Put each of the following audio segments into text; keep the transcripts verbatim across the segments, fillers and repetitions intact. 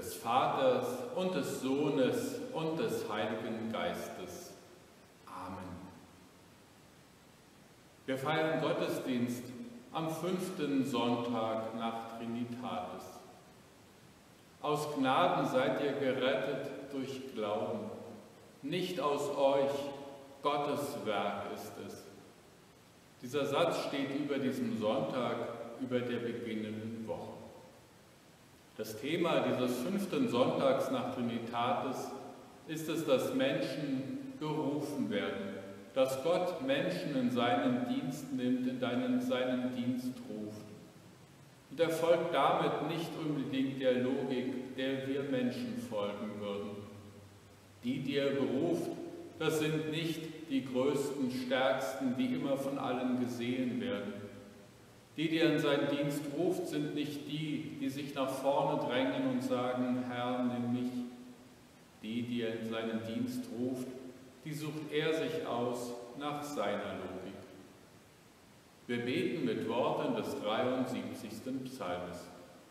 des Vaters und des Sohnes und des Heiligen Geistes. Amen. Wir feiern Gottesdienst am fünften Sonntag nach Trinitatis. Aus Gnaden seid ihr gerettet durch Glauben. Nicht aus euch, Gottes Werk ist es. Dieser Satz steht über diesem Sonntag, über der beginnenden Woche. Das Thema dieses fünften Sonntags nach Trinitatis ist es, dass Menschen gerufen werden, dass Gott Menschen in seinen Dienst nimmt, in deinen, seinen Dienst ruft. Und er folgt damit nicht unbedingt der Logik, der wir Menschen folgen würden. Die, die er beruft, das sind nicht die größten, stärksten, die immer von allen gesehen werden. Die, die er in seinen Dienst ruft, sind nicht die, die sich nach vorne drängen und sagen, Herr, nimm mich. Die, die er in seinen Dienst ruft, die sucht er sich aus nach seiner Logik. Wir beten mit Worten des dreiundsiebzigsten Psalmes.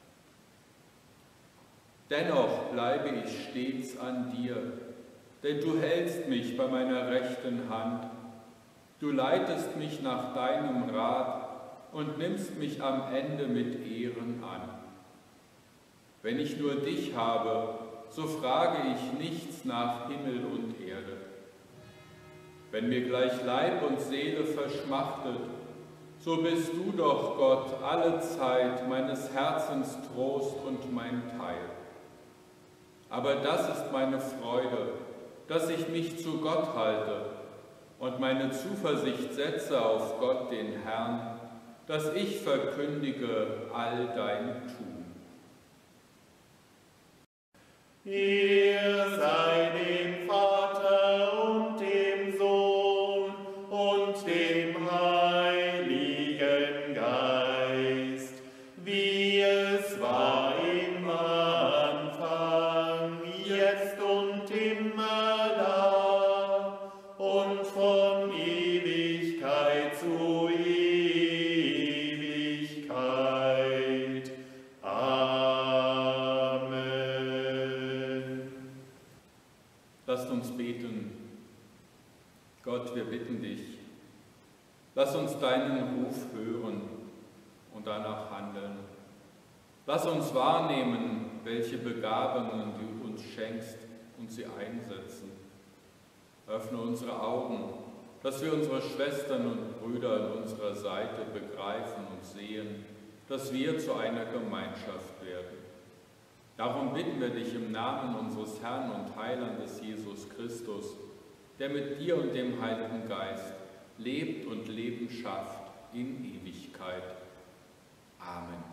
Dennoch bleibe ich stets an dir, denn du hältst mich bei meiner rechten Hand. Du leitest mich nach deinem Rat und nimmst mich am Ende mit Ehren an. Wenn ich nur dich habe, so frage ich nichts nach Himmel und Erde. Wenn mir gleich Leib und Seele verschmachtet, so bist du doch, Gott, alle Zeit meines Herzens Trost und mein Teil. Aber das ist meine Freude, dass ich mich zu Gott halte und meine Zuversicht setze auf Gott, den Herrn, dass ich verkündige all dein Tun. Ihr sei dem Vater und dem Sohn und dem Heiligen Geist, wie es war im Anfang, jetzt und immer da und von Ewigkeit zu Ewigkeit. Amen. Lasst uns beten. Gott, wir bitten dich, lass uns deinen Ruf hören und danach handeln. Lass uns wahrnehmen, welche Begabungen du uns schenkst und sie einsetzen. Öffne unsere Augen, dass wir unsere Schwestern und Brüder an unserer Seite begreifen und sehen, dass wir zu einer Gemeinschaft werden. Darum bitten wir dich im Namen unseres Herrn und Heilandes Jesus Christus, der mit dir und dem Heiligen Geist lebt und Leben schafft in Ewigkeit. Amen.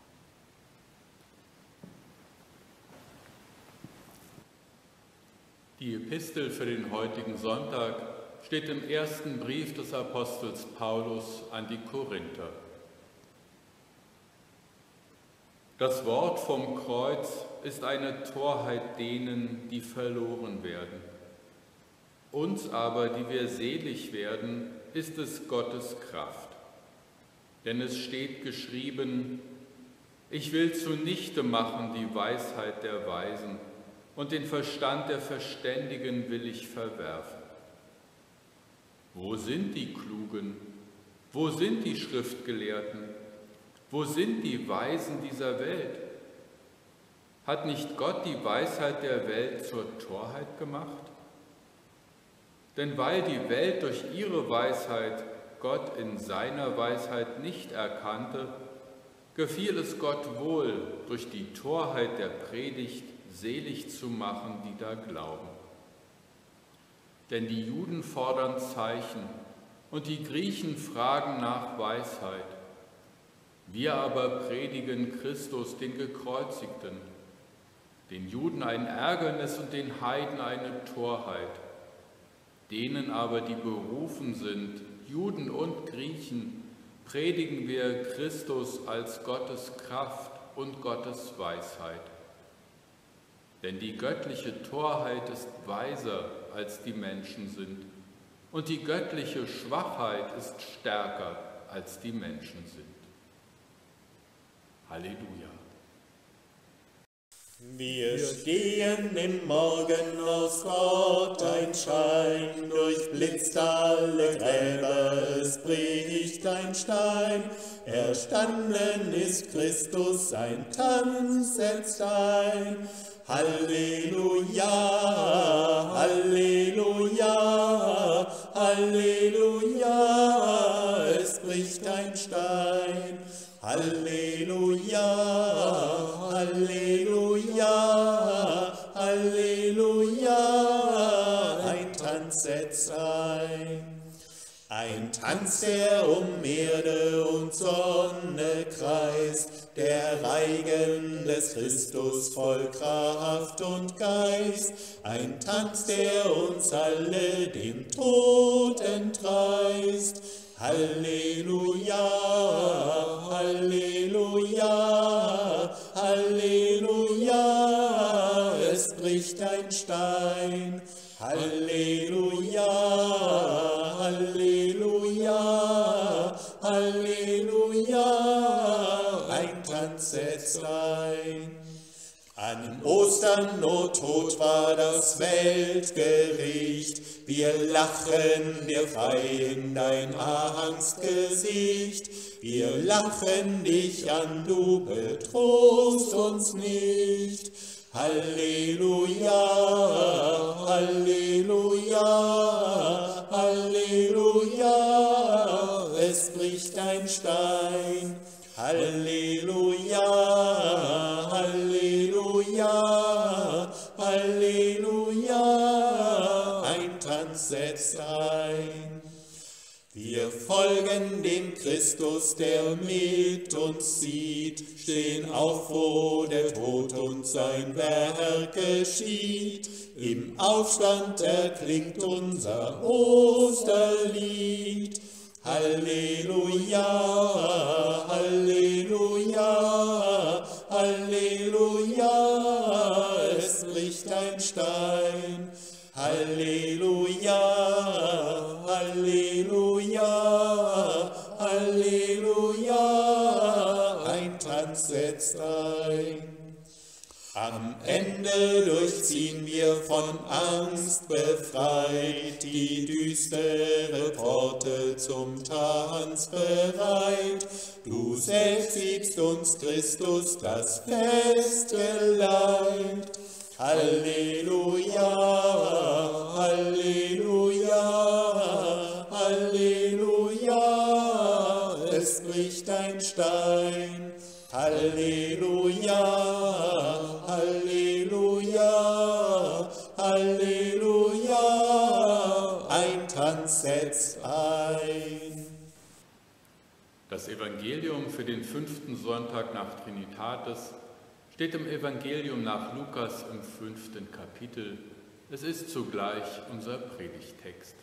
Die Epistel für den heutigen Sonntag steht im ersten Brief des Apostels Paulus an die Korinther. Das Wort vom Kreuz ist eine Torheit denen, die verloren werden. Uns aber, die wir selig werden, ist es Gottes Kraft. Denn es steht geschrieben, ich will zunichte machen die Weisheit der Weisen und den Verstand der Verständigen will ich verwerfen. Wo sind die Klugen? Wo sind die Schriftgelehrten? Wo sind die Weisen dieser Welt? Hat nicht Gott die Weisheit der Welt zur Torheit gemacht? Denn weil die Welt durch ihre Weisheit Gott in seiner Weisheit nicht erkannte, gefiel es Gott wohl, durch die Torheit der Predigt selig zu machen, die da glauben. Denn die Juden fordern Zeichen und die Griechen fragen nach Weisheit. Wir aber predigen Christus, den Gekreuzigten, den Juden ein Ärgernis und den Heiden eine Torheit. Denen aber, die berufen sind, Juden und Griechen, predigen wir Christus als Gottes Kraft und Gottes Weisheit. Denn die göttliche Torheit ist weiser, als die Menschen sind, und die göttliche Schwachheit ist stärker, als die Menschen sind. Halleluja. Wir stehen im Morgen aus Gott, ein Schein durchblitzt alle Gräber, es bricht ein Stein. Erstanden ist Christus, ein Tanz setzt ein. Halleluja, Halleluja, Halleluja, es bricht ein Stein. Halleluja, Halleluja, Halleluja, ein Tanz setzt ein. Ein Tanz, der um Erde und Sonne kreist, der Reigen des Christus voll Kraft und Geist. Ein Tanz, der uns alle dem Tod entreißt. Halleluja, Halleluja, Halleluja, es bricht ein Stein. Halleluja, Halleluja, Halleluja, ein Tanz setzt ein. An Ostern, o Tod, war das Weltgericht. Wir lachen dir frei in dein Angstgesicht. Wir lachen dich an, du betrost uns nicht. Halleluja, Halleluja, Halleluja, es bricht ein Stein. Halleluja, Halleluja, Halleluja, ein Tanz setzt ein. Wir folgen dem Christus, der mit uns sieht, stehen auf, wo der Tod und sein Werk geschieht. Im Aufstand erklingt unser Osterlied. Halleluja, Halleluja, Halleluja, es bricht ein Stein. Halleluja, Halleluja, Halleluja, ein Tanz setzt ein. Am Ende durchziehen wir von Angst befreit, die düstere Pforte zum Tanz bereit. Du selbst gibst uns, Christus, das Festgeleit. Halleluja, Halleluja, Halleluja, es bricht ein Stein. Halleluja, Halleluja, Halleluja, ein Tanz setzt ein. Das Evangelium für den fünften Sonntag nach Trinitatis steht im Evangelium nach Lukas im fünften Kapitel. Es ist zugleich unser Predigttext.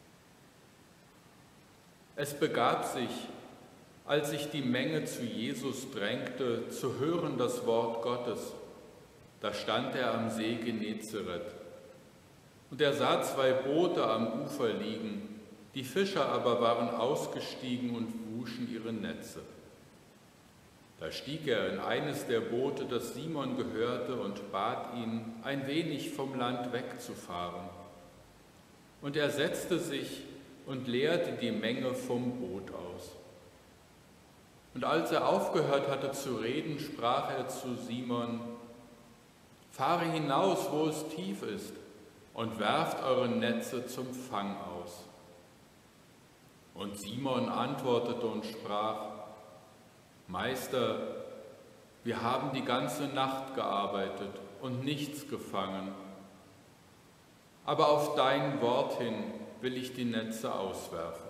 Es begab sich, als sich die Menge zu Jesus drängte, zu hören das Wort Gottes. Da stand er am See Genezareth. Und er sah zwei Boote am Ufer liegen, die Fischer aber waren ausgestiegen und wuschen ihre Netze. Da stieg er in eines der Boote, das Simon gehörte, und bat ihn, ein wenig vom Land wegzufahren. Und er setzte sich und leerte die Menge vom Boot aus. Und als er aufgehört hatte zu reden, sprach er zu Simon: Fahre hinaus, wo es tief ist, und werft eure Netze zum Fang aus. Und Simon antwortete und sprach: Meister, wir haben die ganze Nacht gearbeitet und nichts gefangen. Aber auf dein Wort hin will ich die Netze auswerfen.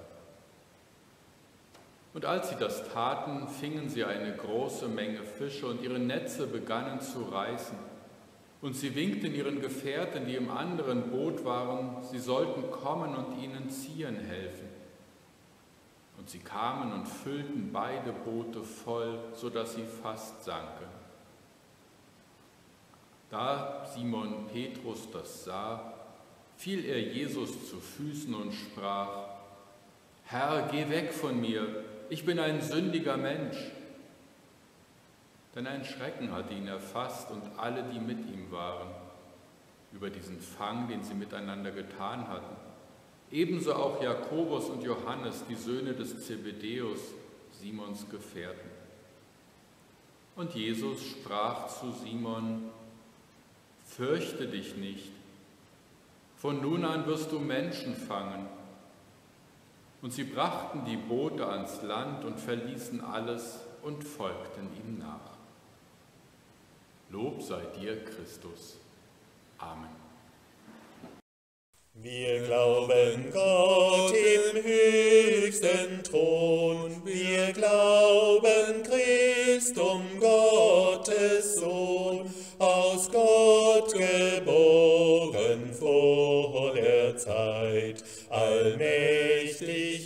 Und als sie das taten, fingen sie eine große Menge Fische, und ihre Netze begannen zu reißen. Und sie winkten ihren Gefährten, die im anderen Boot waren, sie sollten kommen und ihnen ziehen helfen. Und sie kamen und füllten beide Boote voll, so dass sie fast sanken. Da Simon Petrus das sah, fiel er Jesus zu Füßen und sprach: Herr, geh weg von mir, ich bin ein sündiger Mensch. denn ein Schrecken hatte ihn erfasst und alle, die mit ihm waren, über diesen Fang, den sie miteinander getan hatten. Ebenso auch Jakobus und Johannes, die Söhne des Zebedäus, Simons Gefährten. Und Jesus sprach zu Simon: Fürchte dich nicht, von nun an wirst du Menschen fangen. Und sie brachten die Boote ans Land und verließen alles und folgten ihm nach. Lob sei dir, Christus. Amen. Wir glauben Gott im höchsten Thron, wir glauben Christum, Gottes Sohn, aus Gott geboren vor der Zeit, allmächtig,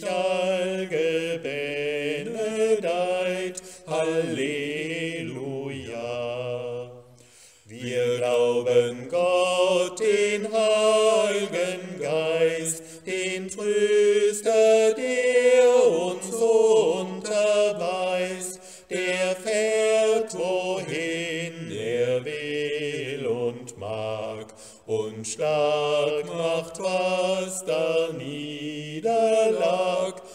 allgebenedeit, Halleluja. Wir glauben Gott, den Heiligen Geist, den Tröster, der uns unterweist, der fährt, wohin er will und mag, und stark macht, was da niederlag.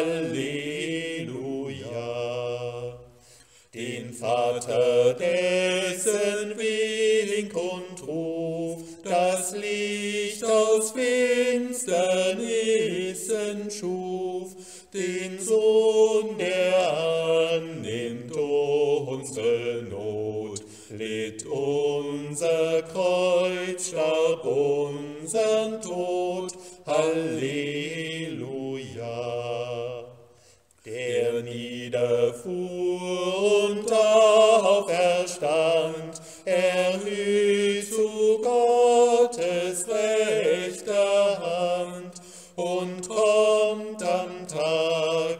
Halleluja. Den Vater, dessen Wink und Ruf das Licht aus Finsternissen schuf, den Sohn, der annimmt unsere Not, litt unser Kreuz, starb unseren Tod. Halleluja. Der niederfuhr und auferstand, erhöht zu Gottes rechter Hand und kommt am Tag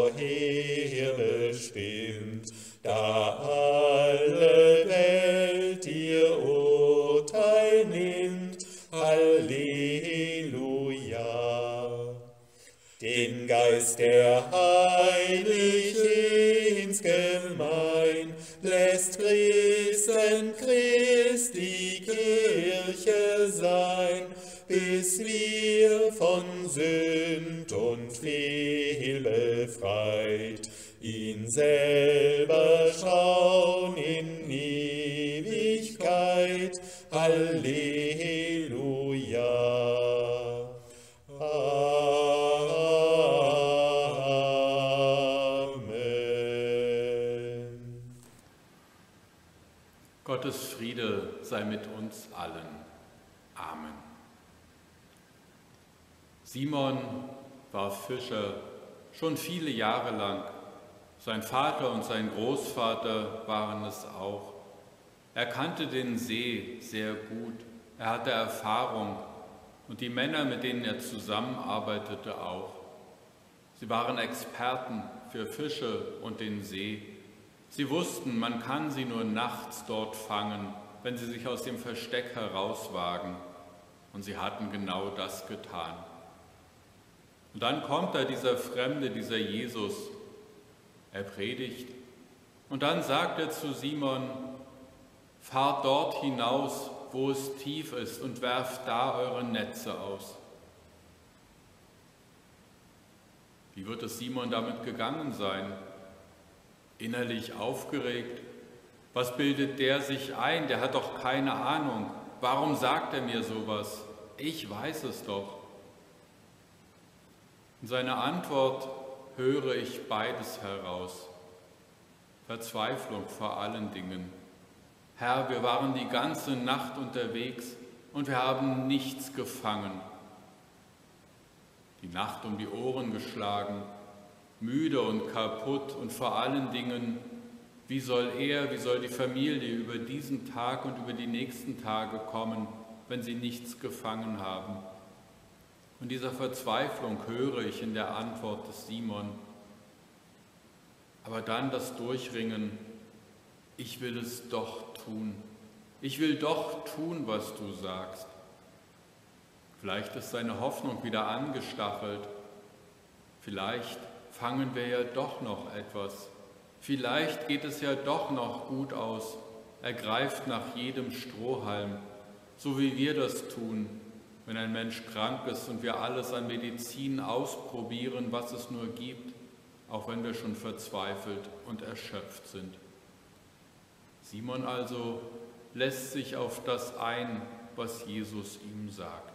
vorherbestimmt, da alle Welt ihr Urteil nimmt. Halleluja. Den Geist, der heilig ins Gemein lässt, Christen Christi Kirche sein, bis wir von Sünd und Fehl befreit ihn selber schauen in Ewigkeit. Halleluja. Amen. Gottes Friede sei mit uns allen. Amen. Simon war Fischer schon viele Jahre lang. Sein Vater und sein Großvater waren es auch. Er kannte den See sehr gut. Er hatte Erfahrung und die Männer, mit denen er zusammenarbeitete, auch. Sie waren Experten für Fische und den See. Sie wussten, man kann sie nur nachts dort fangen, wenn sie sich aus dem Versteck herauswagen. Und sie hatten genau das getan. Und dann kommt da dieser Fremde, dieser Jesus. Er predigt. Und dann sagt er zu Simon: Fahrt dort hinaus, wo es tief ist, und werft da eure Netze aus. Wie wird es Simon damit gegangen sein? Innerlich aufgeregt. Was bildet der sich ein? Der hat doch keine Ahnung. Warum sagt er mir sowas? Ich weiß es doch. In seiner Antwort höre ich beides heraus. Verzweiflung vor allen Dingen. Herr, wir waren die ganze Nacht unterwegs und wir haben nichts gefangen. Die Nacht um die Ohren geschlagen, müde und kaputt, und vor allen Dingen, wie soll er, wie soll die Familie über diesen Tag und über die nächsten Tage kommen, wenn sie nichts gefangen haben? Und dieser Verzweiflung höre ich in der Antwort des Simon. Aber dann das Durchringen: Ich will es doch tun. Ich will doch tun, was du sagst. Vielleicht ist seine Hoffnung wieder angestachelt. Vielleicht fangen wir ja doch noch etwas. Vielleicht geht es ja doch noch gut aus. Er greift nach jedem Strohhalm, so wie wir das tun, wenn ein Mensch krank ist und wir alles an Medizin ausprobieren, was es nur gibt, auch wenn wir schon verzweifelt und erschöpft sind. Simon also lässt sich auf das ein, was Jesus ihm sagt.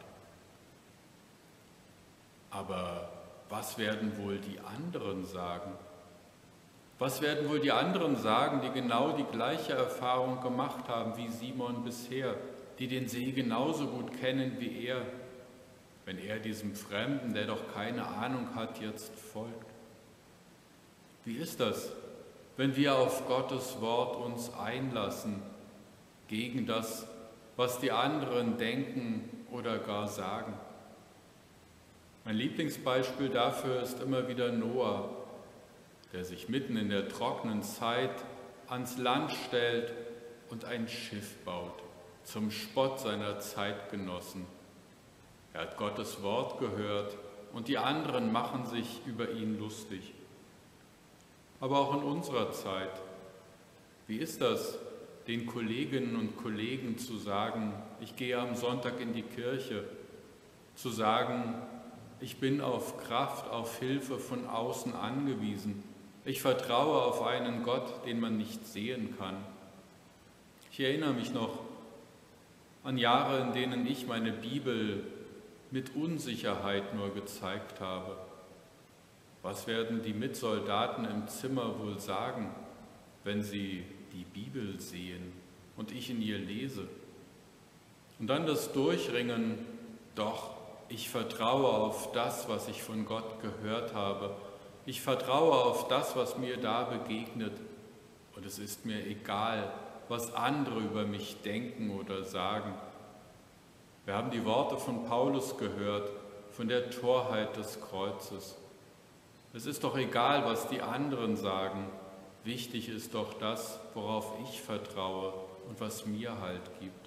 Aber was werden wohl die anderen sagen? Was werden wohl die anderen sagen, die genau die gleiche Erfahrung gemacht haben wie Simon bisher, die den See genauso gut kennen wie er, wenn er diesem Fremden, der doch keine Ahnung hat, jetzt folgt? Wie ist das, wenn wir auf Gottes Wort uns einlassen, gegen das, was die anderen denken oder gar sagen? Mein Lieblingsbeispiel dafür ist immer wieder Noah, der sich mitten in der trockenen Zeit ans Land stellt und ein Schiff baut, zum Spott seiner Zeitgenossen. Er hat Gottes Wort gehört und die anderen machen sich über ihn lustig. Aber auch in unserer Zeit, wie ist das, den Kolleginnen und Kollegen zu sagen, ich gehe am Sonntag in die Kirche, zu sagen, ich bin auf Kraft, auf Hilfe von außen angewiesen, ich vertraue auf einen Gott, den man nicht sehen kann. Ich erinnere mich noch an Jahre, in denen ich meine Bibel mit Unsicherheit nur gezeigt habe. Was werden die Mitsoldaten im Zimmer wohl sagen, wenn sie die Bibel sehen und ich in ihr lese? Und dann das Durchringen, doch, ich vertraue auf das, was ich von Gott gehört habe. Ich vertraue auf das, was mir da begegnet. Und es ist mir egal, was andere über mich denken oder sagen. Wir haben die Worte von Paulus gehört, von der Torheit des Kreuzes. Es ist doch egal, was die anderen sagen. Wichtig ist doch das, worauf ich vertraue und was mir Halt gibt.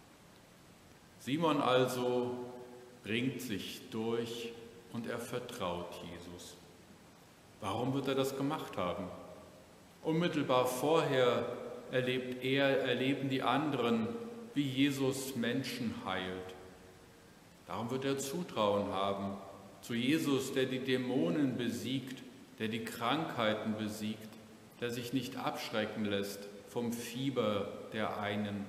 Simon also bringt sich durch und er vertraut Jesus. Warum wird er das gemacht haben? Unmittelbar vorher erlebt er, erleben die anderen, wie Jesus Menschen heilt. Darum wird er Zutrauen haben zu Jesus, der die Dämonen besiegt, der die Krankheiten besiegt, der sich nicht abschrecken lässt vom Fieber der einen.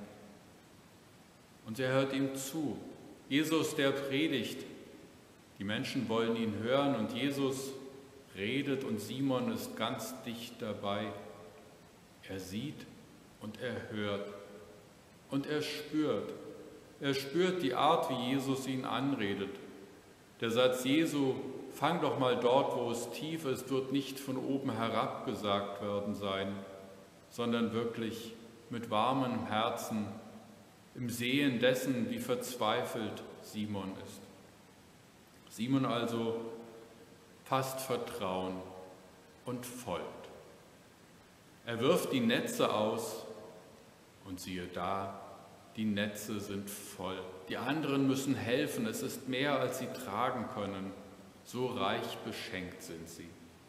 Und er hört ihm zu. Jesus, der predigt. Die Menschen wollen ihn hören und Jesus redet und Simon ist ganz dicht dabei. Er sieht und er hört und er spürt. Er spürt die Art, wie Jesus ihn anredet. Der Satz Jesu, fang doch mal dort, wo es tief ist, wird nicht von oben herab gesagt werden sein, sondern wirklich mit warmem Herzen, im Sehen dessen, wie verzweifelt Simon ist. Simon also fasst Vertrauen und folgt. Er wirft die Netze aus und siehe da, die Netze sind voll. Die anderen müssen helfen, es ist mehr, als sie tragen können. So reich beschenkt sind sie.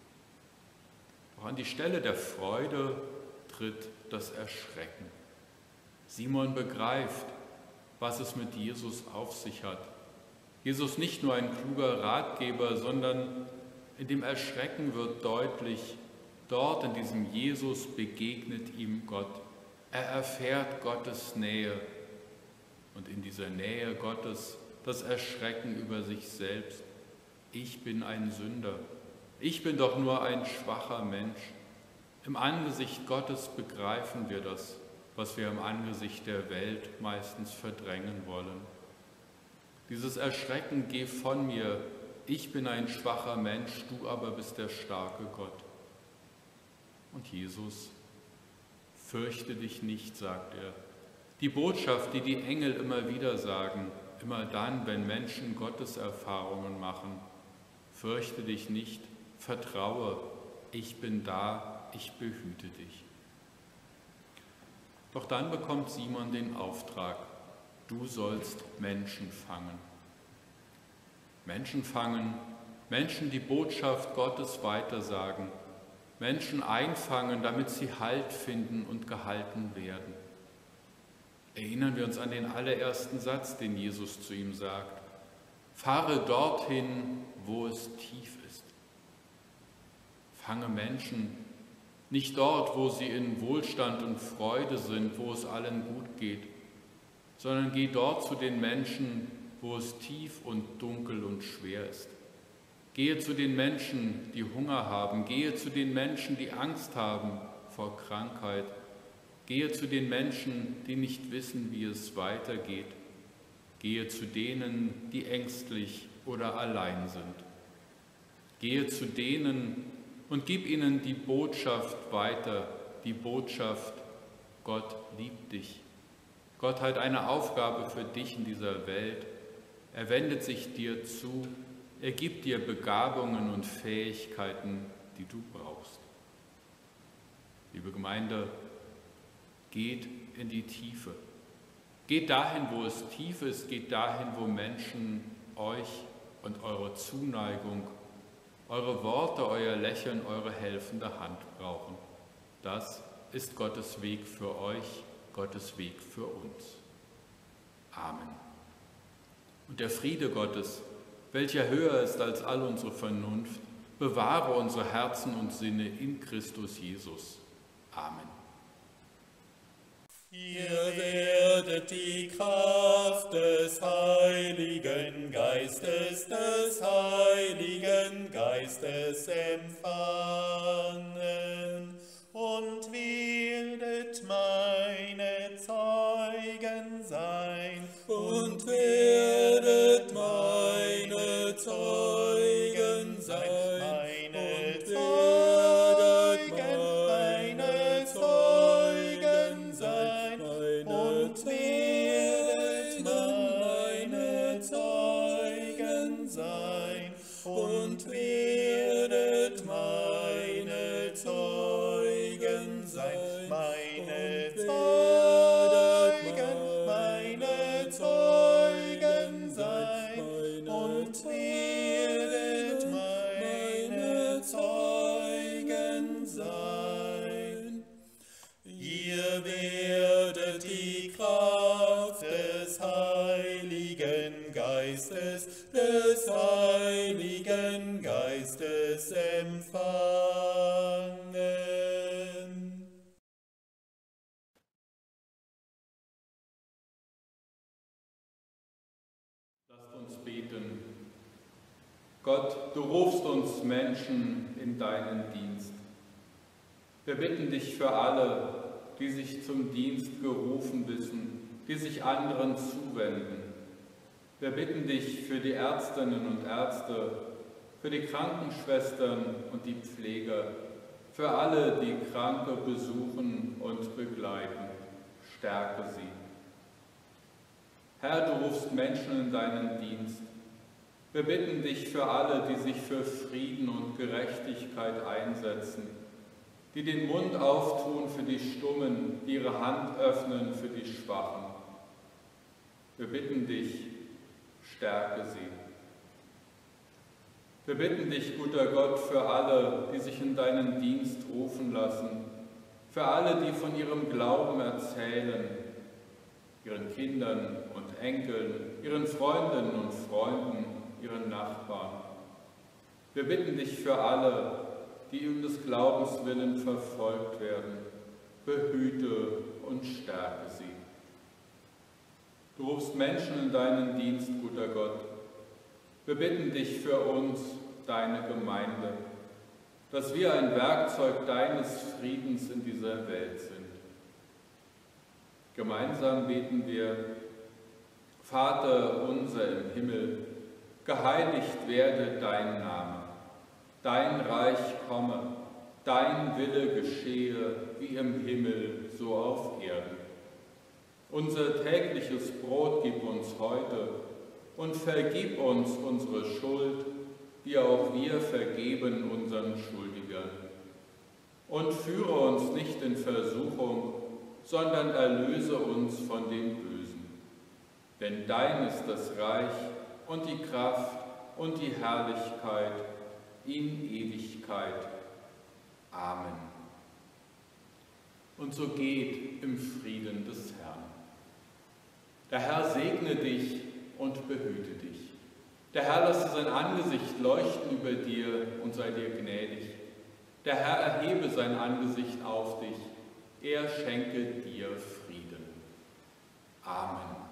Doch an die Stelle der Freude tritt das Erschrecken. Simon begreift, was es mit Jesus auf sich hat. Jesus nicht nur ein kluger Ratgeber, sondern in dem Erschrecken wird deutlich, dort in diesem Jesus begegnet ihm Gott. Er erfährt Gottes Nähe und in dieser Nähe Gottes das Erschrecken über sich selbst. Ich bin ein Sünder. Ich bin doch nur ein schwacher Mensch. Im Angesicht Gottes begreifen wir das, was wir im Angesicht der Welt meistens verdrängen wollen. Dieses Erschrecken, geh von mir, ich bin ein schwacher Mensch, du aber bist der starke Gott. Und Jesus, fürchte dich nicht, sagt er. Die Botschaft, die die Engel immer wieder sagen, immer dann, wenn Menschen Gotteserfahrungen machen. Fürchte dich nicht, vertraue, ich bin da, ich behüte dich. Doch dann bekommt Simon den Auftrag, du sollst Menschen fangen. Menschen fangen, Menschen die Botschaft Gottes weitersagen. Menschen einfangen, damit sie Halt finden und gehalten werden. Erinnern wir uns an den allerersten Satz, den Jesus zu ihm sagt: Fahre dorthin, wo es tief ist. Fange Menschen nicht dort, wo sie in Wohlstand und Freude sind, wo es allen gut geht, sondern geh dort zu den Menschen, wo es tief und dunkel und schwer ist. Gehe zu den Menschen, die Hunger haben. Gehe zu den Menschen, die Angst haben vor Krankheit. Gehe zu den Menschen, die nicht wissen, wie es weitergeht. Gehe zu denen, die ängstlich oder allein sind. Gehe zu denen und gib ihnen die Botschaft weiter, die Botschaft: Gott liebt dich. Gott hat eine Aufgabe für dich in dieser Welt. Er wendet sich dir zu. Er gibt dir Begabungen und Fähigkeiten, die du brauchst. Liebe Gemeinde, geht in die Tiefe. Geht dahin, wo es tief ist, geht dahin, wo Menschen euch und eure Zuneigung, eure Worte, euer Lächeln, eure helfende Hand brauchen. Das ist Gottes Weg für euch, Gottes Weg für uns. Amen. Und der Friede Gottes, welcher höher ist als all unsere Vernunft, bewahre unsere Herzen und Sinne in Christus Jesus. Amen. Ihr werdet die Kraft des Heiligen Geistes, des Heiligen Geistes empfangen und werdet meine Zeugen sein und werdet meine Zeugen sein, meine Zeugen, meine Zeugen sein und werdet meine Zeugen sein und werdet meine Zeugen sein, meine Zeugen, meine Zeugen sein und werdet meine Zeugen sein. Ihr werdet die Kraft des Heiligen Geistes, des Heiligen Geistes empfangen. Lasst uns beten. Gott, du rufst uns Menschen in deinen Dienst. Wir bitten dich für alle, die sich zum Dienst gerufen wissen, die sich anderen zuwenden. Wir bitten dich für die Ärztinnen und Ärzte, für die Krankenschwestern und die Pfleger, für alle, die Kranke besuchen und begleiten. Stärke sie. Herr, du rufst Menschen in deinen Dienst. Wir bitten dich für alle, die sich für Frieden und Gerechtigkeit einsetzen, die den Mund auftun für die Stummen, die ihre Hand öffnen für die Schwachen. Wir bitten dich, stärke sie. Wir bitten dich, guter Gott, für alle, die sich in deinen Dienst rufen lassen, für alle, die von ihrem Glauben erzählen, ihren Kindern und Enkeln, ihren Freundinnen und Freunden, ihren Nachbarn. Wir bitten dich für alle, die um des Glaubens willen verfolgt werden, behüte und stärke sie. Du rufst Menschen in deinen Dienst, guter Gott. Wir bitten dich für uns, deine Gemeinde, dass wir ein Werkzeug deines Friedens in dieser Welt sind. Gemeinsam beten wir: Vater unser im Himmel, geheiligt werde dein Name. Dein Reich komme, dein Wille geschehe, wie im Himmel, so auf Erden. Unser tägliches Brot gib uns heute und vergib uns unsere Schuld, wie auch wir vergeben unseren Schuldigern. Und führe uns nicht in Versuchung, sondern erlöse uns von dem Bösen. Denn dein ist das Reich und die Kraft und die Herrlichkeit in Ewigkeit. Amen. Und so geht im Frieden des Herrn. Der Herr segne dich und behüte dich. Der Herr lasse sein Angesicht leuchten über dir und sei dir gnädig. Der Herr erhebe sein Angesicht auf dich. Er schenke dir Frieden. Amen.